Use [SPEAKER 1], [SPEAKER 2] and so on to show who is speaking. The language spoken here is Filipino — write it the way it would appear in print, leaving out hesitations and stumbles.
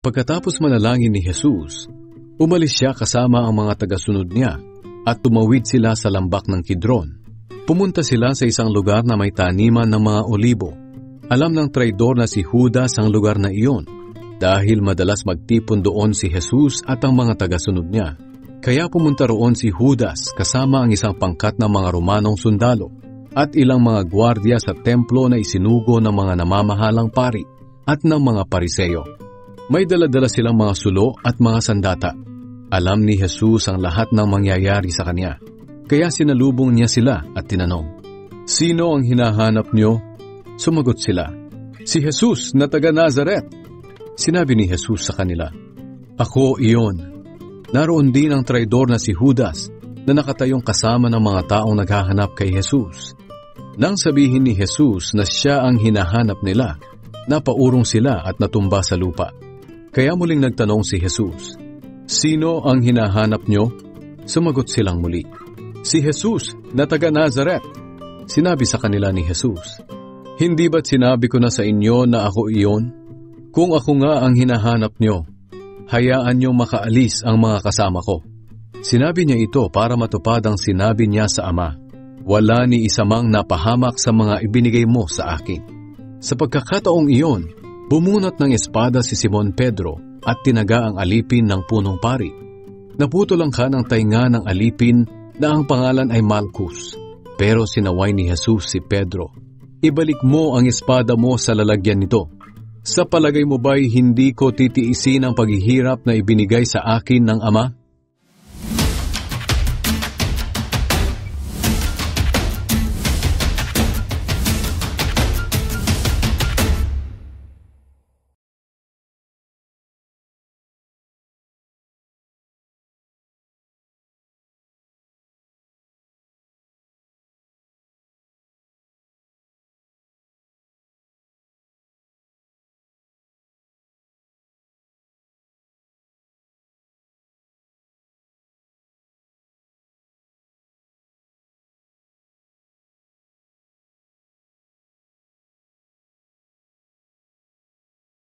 [SPEAKER 1] Pagkatapos manalangin ni Jesus, umalis siya kasama ang mga tagasunod niya at tumawid sila sa lambak ng Kidron. Pumunta sila sa isang lugar na may taniman ng mga olibo. Alam ng traidor na si Judas ang lugar na iyon dahil madalas magtipon doon si Jesus at ang mga tagasunod niya. Kaya pumunta roon si Judas kasama ang isang pangkat ng mga Romanong sundalo at ilang mga gwardya sa templo na isinugo ng mga namamahalang pari at ng mga pariseyo. May dala-dala silang mga sulo at mga sandata. Alam ni Jesus ang lahat ng mangyayari sa kanya. Kaya sinalubong niya sila at tinanong, "Sino ang hinahanap niyo?" Sumagot sila, "Si Jesus na taga Nazaret." Sinabi ni Jesus sa kanila, "Ako iyon." Naroon din ang traidor na si Judas na nakatayong kasama ng mga taong naghahanap kay Jesus. Nang sabihin ni Jesus na siya ang hinahanap nila, napaurong sila at natumba sa lupa. Kaya muling nagtanong si Jesus, "Sino ang hinahanap niyo?" Sumagot silang muli, "Si Jesus na taga Nazaret." Sinabi sa kanila ni Jesus, "Hindi ba't sinabi ko na sa inyo na ako iyon? Kung ako nga ang hinahanap niyo, hayaan niyong makaalis ang mga kasama ko." Sinabi niya ito para matupad ang sinabi niya sa Ama, "Wala ni isa mang napahamak sa mga ibinigay mo sa akin." Sa pagkakataong iyon, bumunot ng espada si Simon Pedro at tinaga ang alipin ng punong pari. Naputol ang kanang tainga ng alipin na ang pangalan ay Malchus. Pero sinaway ni Jesus si Pedro, "Ibalik mo ang espada mo sa lalagyan nito. Sa palagay mo ba'y hindi ko titiisin ang paghihirap na ibinigay sa akin ng Ama?"